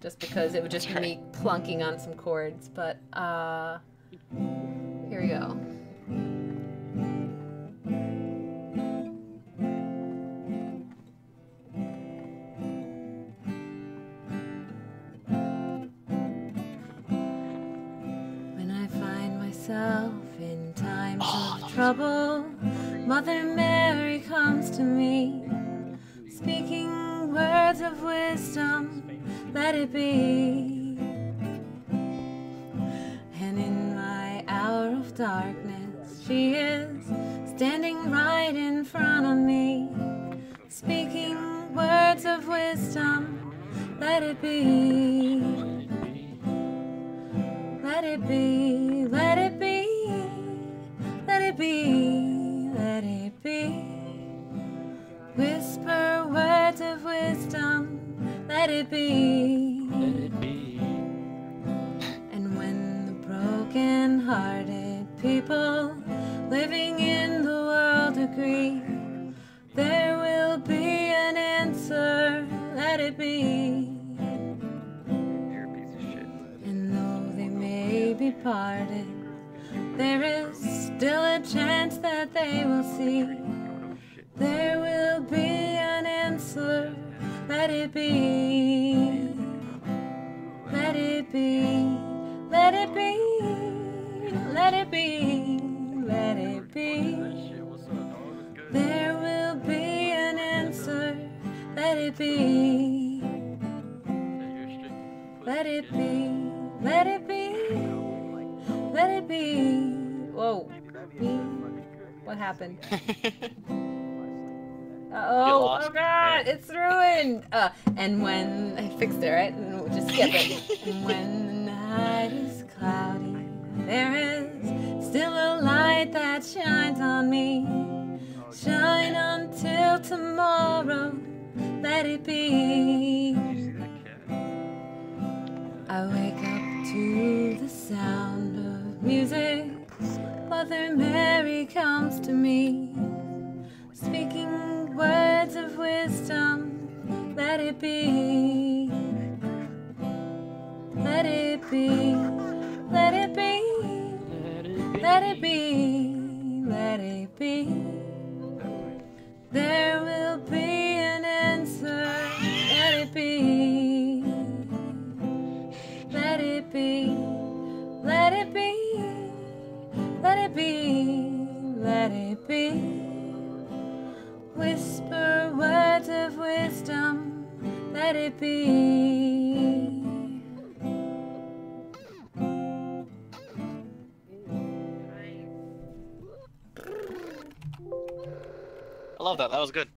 just because it would just be me plunking on some chords. But here we go. When I find myself in times of trouble, Mother Mary comes to me, speaking words of wisdom, let it be. And in my hour of darkness, she is standing right in front of me, speaking words of wisdom, let it be. Let it be, let it be, let it be, let it be. Whisper words of wisdom, let it be. Let it be. And when the broken-hearted people living in the world agree, there will be an answer, let it be. And though they may be parted, there is still a chance that they will see. There will be an answer, let it be. Let it be, let it be, let it be, let it be. There will be an answer, let it be. Let it be, let it be, let it be. Whoa, what happened? Oh God, it's ruined. And when I fixed it, right? And we'll just skip it. And when the night is cloudy, there is still a light that shines on me. Shine until tomorrow, let it be. I wake up to the sound of music. Mother Mary comes to me, speaking words of wisdom, let it be. Let it be, let it be, let it be, let it be. There will be an answer, let it be. Let it be, let it be, let it be, let it be. Whisper words of wisdom, let it be. I love that. That was good.